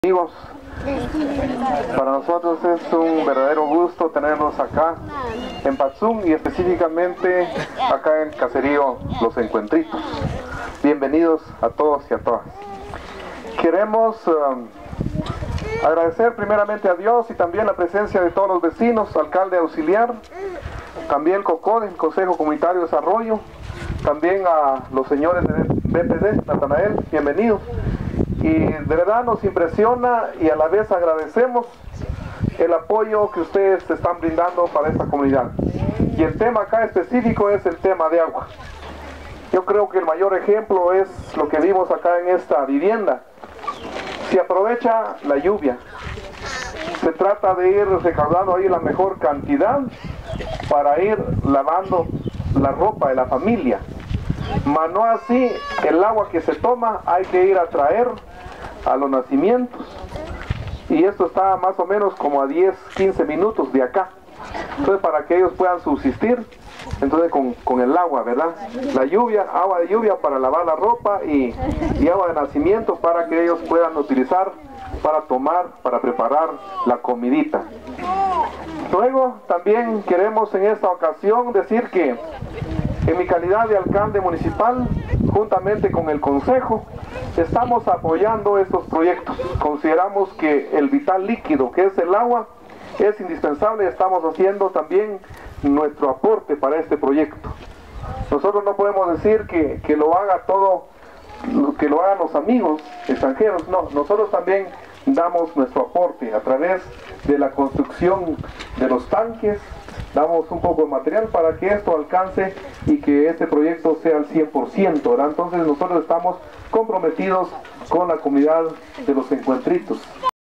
Amigos, para nosotros es un verdadero gusto tenerlos acá en Patzún y específicamente acá en el caserío Los Encuentritos. Bienvenidos a todos y a todas. Queremos agradecer primeramente a Dios y también la presencia de todos los vecinos, alcalde auxiliar, también el COCODE, el Consejo Comunitario de Desarrollo, también a los señores de BPD, Natanael, bienvenidos. Y de verdad nos impresiona y a la vez agradecemos el apoyo que ustedes están brindando para esta comunidad. Y el tema acá específico es el tema de agua. Yo creo que el mayor ejemplo es lo que vimos acá en esta vivienda. Se aprovecha la lluvia. Se trata de ir recaudando ahí la mejor cantidad para ir lavando la ropa de la familia. Mas no así, el agua que se toma hay que ir a traer a los nacimientos. Y esto está más o menos como a 10-15 minutos de acá. Entonces para que ellos puedan subsistir, entonces con el agua, ¿verdad? La lluvia, agua de lluvia para lavar la ropa y agua de nacimiento para que ellos puedan utilizar para tomar, para preparar la comidita. Luego también queremos en esta ocasión decir que en mi calidad de alcalde municipal, juntamente con el consejo, estamos apoyando estos proyectos. Consideramos que el vital líquido, que es el agua, es indispensable. Estamos haciendo también nuestro aporte para este proyecto. Nosotros no podemos decir que lo haga todo, que lo hagan los amigos extranjeros. No, nosotros también damos nuestro aporte a través de la construcción de los tanques. Damos un poco de material para que esto alcance y que este proyecto sea al 100%, ¿verdad? Entonces nosotros estamos comprometidos con la comunidad de Los Encuentritos.